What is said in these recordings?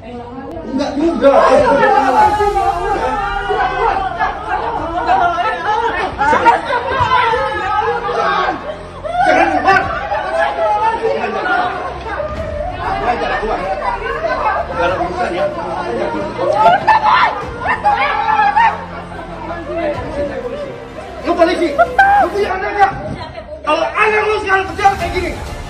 Enggak juga. Jangan keluar. Jangan keluar. Jangan urusan ya. Lu polisi, lu punya anak nggak? Kalau anak lu sekarang kerja kayak gini,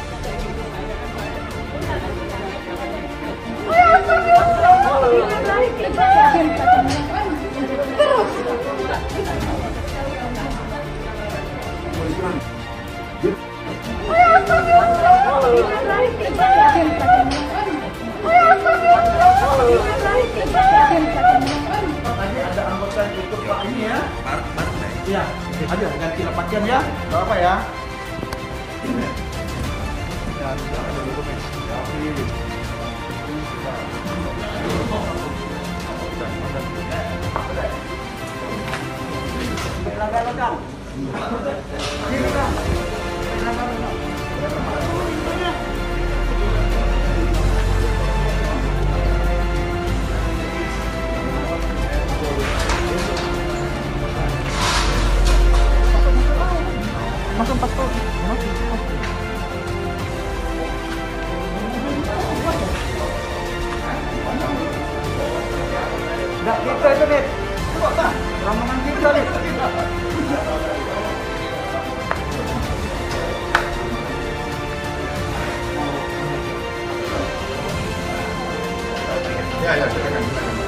tadi ada anggota ikut Pak ini ya? Iya, ada ganti 8 jam ya, nggak apa ya? Masuk paspor. Nggak kita itu nih. Coba tak, rombongan kita nih. Ya, silakan.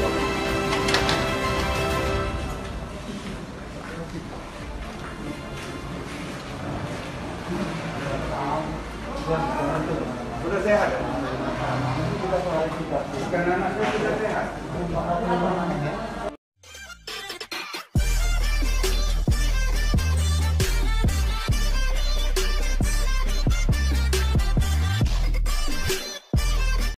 Sudah sehat? Bukan anaknya sudah sehat?